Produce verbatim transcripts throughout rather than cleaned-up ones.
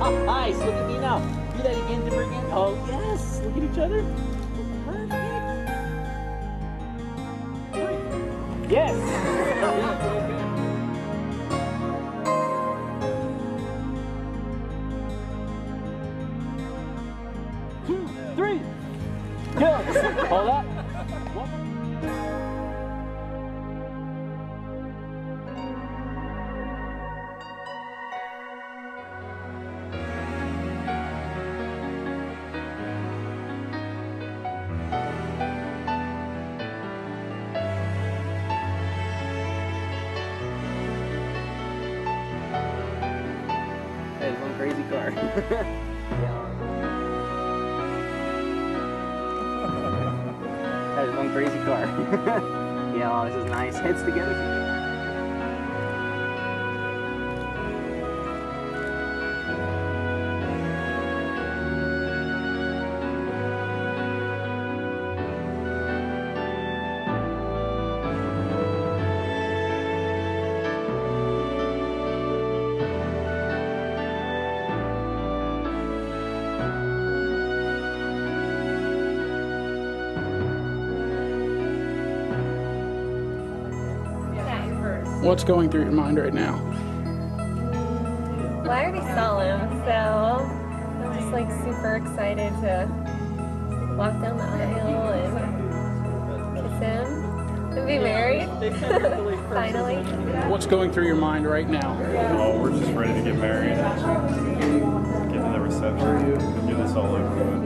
Nice. Look at me now. Do that again, dipper again. Oh, yes. Look at each other. Perfect. Yes. Two, three. Go. Hold up. One. That is one crazy car. Yeah. That is one crazy car. Yeah, oh, this is nice. Heads together. What's going through your mind right now? Well, I already saw him, so I'm just like super excited to walk down the aisle and kiss him and be married. Finally. What's going through your mind right now? Oh, we're just ready to get married. Get to the reception. Get this all over with.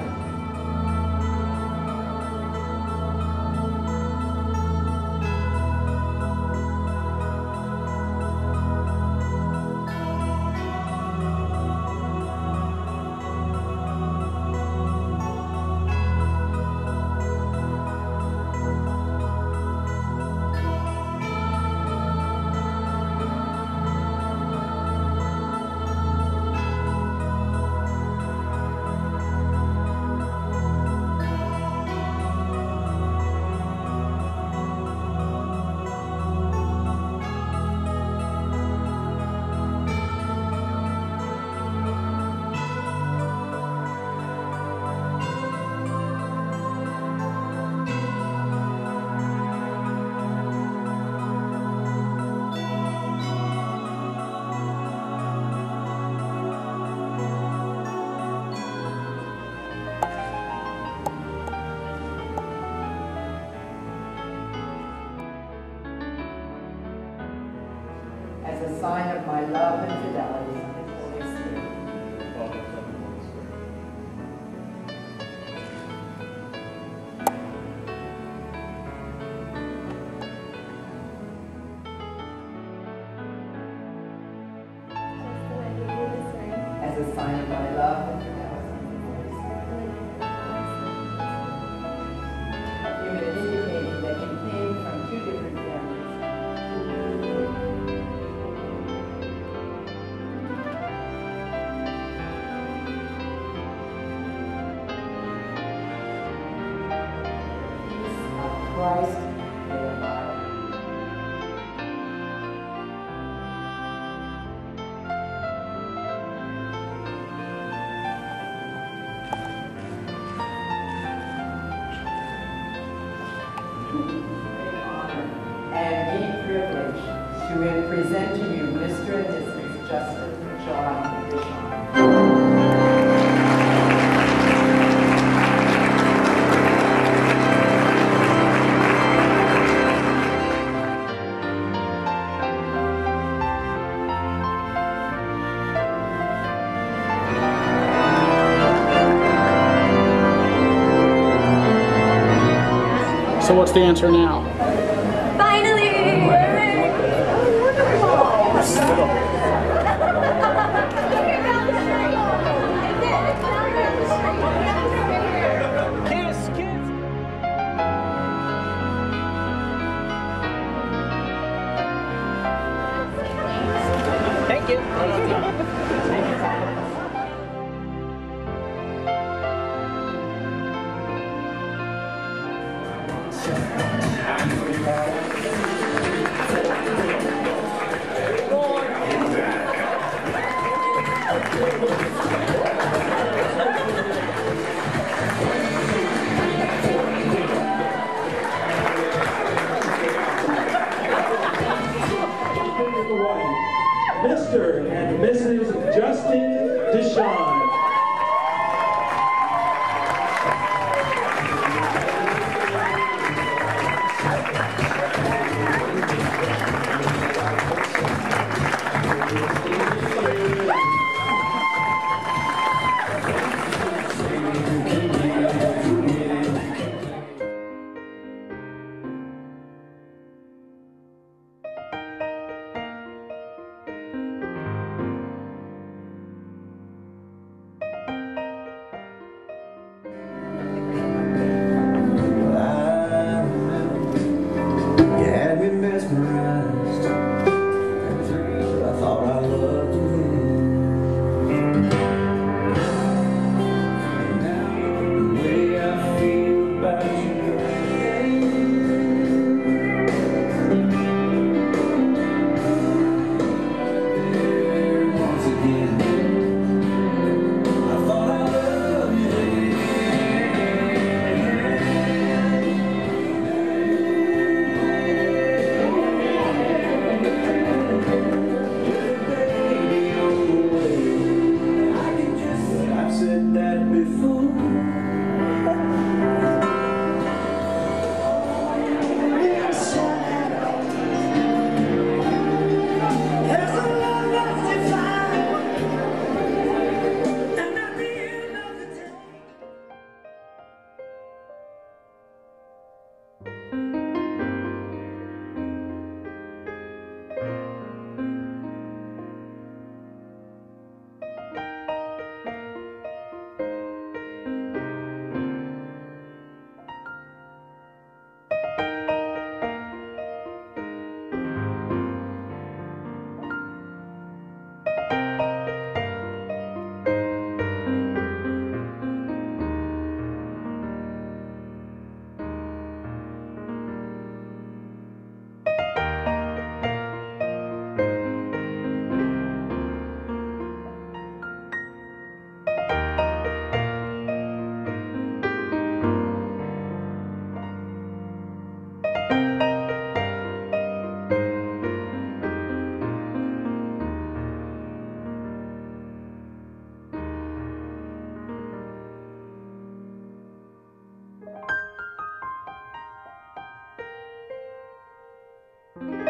As a sign of my love and fidelity, Holy Spirit. As a sign of my love and fidelity, Holy Spirit. You have indicated that you came from two different families. Christ, may abide. And deep privilege to present to you Mister and Missus Justin John Bishop. So what's the answer now? Finally! Kiss, kiss. Thank you. Thank you. Mister and Missus Justin Deshawn. Thank you.